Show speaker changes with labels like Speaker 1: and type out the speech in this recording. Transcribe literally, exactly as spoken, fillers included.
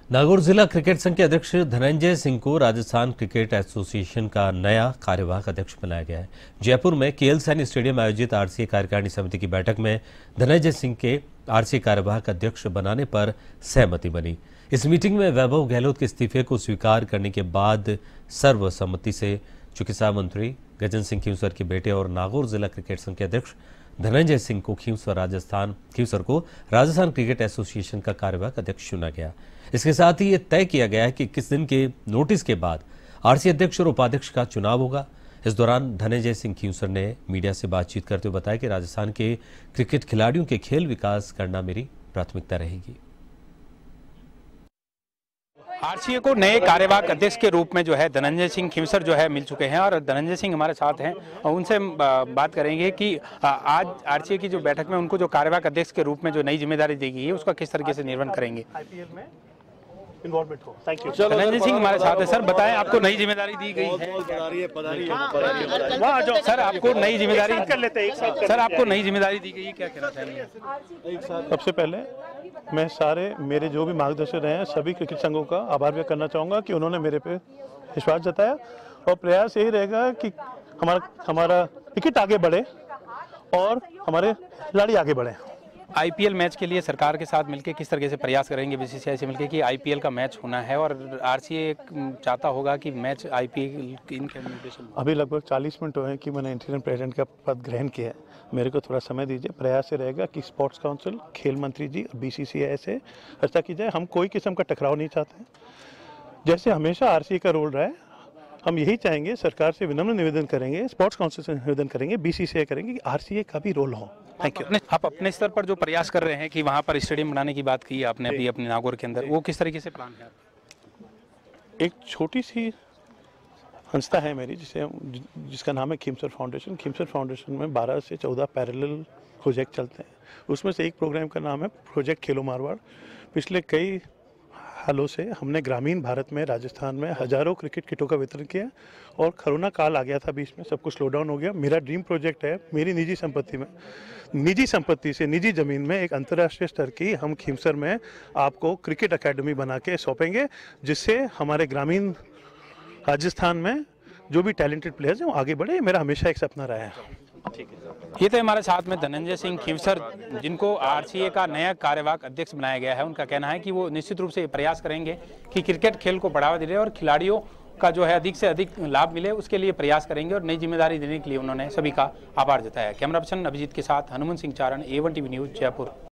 Speaker 1: नागौर जिला क्रिकेट संघ के अध्यक्ष धनंजय सिंह को राजस्थान क्रिकेट एसोसिएशन का नया कार्यवाहक अध्यक्ष बनाया गया है। जयपुर में केएल सैनी स्टेडियम आयोजित आरसीए कार्यकारिणी समिति की बैठक में धनंजय सिंह के आरसीए कार्यवाहक अध्यक्ष बनाने पर सहमति बनी। इस मीटिंग में वैभव गहलोत के इस्तीफे को स्वीकार करने के बाद सर्वसम्मति से चिकित्सा मंत्री गजन सिंह खींवसर के बेटे और नागौर जिला क्रिकेट संघ के अध्यक्ष धनंजय सिंह को खींवसर राजस्थान खींवसर को राजस्थान क्रिकेट एसोसिएशन का कार्यवाहक अध्यक्ष चुना गया। इसके साथ ही यह तय किया गया है कि किस दिन के नोटिस के बाद आरसीए अध्यक्ष और उपाध्यक्ष का चुनाव होगा। इस दौरान धनंजय सिंह खींवसर ने मीडिया से बातचीत करते हुए बताया कि राजस्थान के क्रिकेट खिलाड़ियों के खेल विकास करना मेरी प्राथमिकता रहेगी।
Speaker 2: आरसीए को नए कार्यवाहक अध्यक्ष के रूप में जो है धनंजय सिंह खींवसर जो है मिल चुके हैं और धनंजय सिंह हमारे साथ हैं और उनसे बात करेंगे कि आज आरसीए की जो बैठक में उनको जो कार्यवाहक अध्यक्ष के रूप में जो नई जिम्मेदारी दी गई है उसका किस तरीके से निर्वहन करेंगे।
Speaker 3: इन्वॉल्वमेंट हो। Thank you.
Speaker 2: धनंजय सिंह हमारे साथ है। सर बताएं, आपको नई जिम्मेदारी दी गई है। सर आपको नई जिम्मेदारी
Speaker 3: कर लेते हैं
Speaker 2: सर आपको नई जिम्मेदारी दी गई है, क्या कहना चाहेंगे?
Speaker 3: सबसे पहले मैं सारे मेरे जो भी मार्गदर्शक रहे हैं सभी क्रिकेट संघों का आभार व्यक्त करना चाहूँगा कि उन्होंने मेरे पे विश्वास जताया और प्रयास यही रहेगा कि हमारा हमारा क्रिकेट आगे बढ़े और हमारे खिलाड़ी आगे बढ़े।
Speaker 2: आईपीएल मैच के लिए सरकार के साथ मिलकर किस तरीके से प्रयास करेंगे बीसीसीआई से मिलकर कि आईपीएल का मैच होना है और आरसीए चाहता होगा कि मैच आईपीएल इन निर्देशन।
Speaker 3: अभी लगभग चालीस मिनट हुए हैं कि मैंने इंटीरियर प्रेसिडेंट का पद ग्रहण किया है। मेरे को थोड़ा समय दीजिए। प्रयास से रहेगा कि स्पोर्ट्स काउंसिल, खेल मंत्री जी और बीसीसीआई से चर्चा की जाए। हम कोई किस्म का टकराव नहीं चाहते हैं। जैसे हमेशा आरसीए का रोल रहा है, हम यही चाहेंगे, सरकार से विनम्र निवेदन करेंगे, स्पोर्ट्स काउंसिल से निवेदन करेंगे, बीसीसीआई करेंगे कि आरसीए का भी रोल हो। Thank you.
Speaker 2: आप अपने स्तर पर जो प्रयास कर रहे हैं कि वहाँ पर स्टेडियम बनाने की बात की आपने अभी अपने नागौर के अंदर, वो किस तरीके से प्लान है?
Speaker 3: एक छोटी सी संस्था है मेरी जिसे जिसका नाम है खींवसर फाउंडेशन। खींवसर फाउंडेशन में बारह से चौदह पैरेलल प्रोजेक्ट चलते हैं। उसमें से एक प्रोग्राम का नाम है प्रोजेक्ट खेलो मारवाड़। पिछले कई हालों से हमने ग्रामीण भारत में, राजस्थान में हजारों क्रिकेट किटों का वितरण किया और कोरोना काल आ गया था बीच में, सब कुछ स्लो डाउन हो गया। मेरा ड्रीम प्रोजेक्ट है, मेरी निजी संपत्ति में निजी संपत्ति से निजी ज़मीन में एक अंतर्राष्ट्रीय स्तर की हम खींवसर में आपको क्रिकेट एकेडमी बना के सौंपेंगे, जिससे हमारे ग्रामीण राजस्थान में जो भी टैलेंटेड प्लेयर्स हैं वो आगे बढ़े। मेरा हमेशा एक सपना रहा है।
Speaker 2: ठीक है। ये तो हमारे साथ में धनंजय सिंह खींवसर, जिनको आरसीए का नया कार्यवाहक अध्यक्ष बनाया गया है। उनका कहना है कि वो निश्चित रूप से प्रयास करेंगे कि क्रिकेट खेल को बढ़ावा दे और खिलाड़ियों का जो है अधिक से अधिक लाभ मिले, उसके लिए प्रयास करेंगे और नई जिम्मेदारी देने के लिए उन्होंने सभी का आभार जताया। कैमरा पर्सन अभिजीत के साथ Hanuman Singh Charan, A one TV news, Jaipur.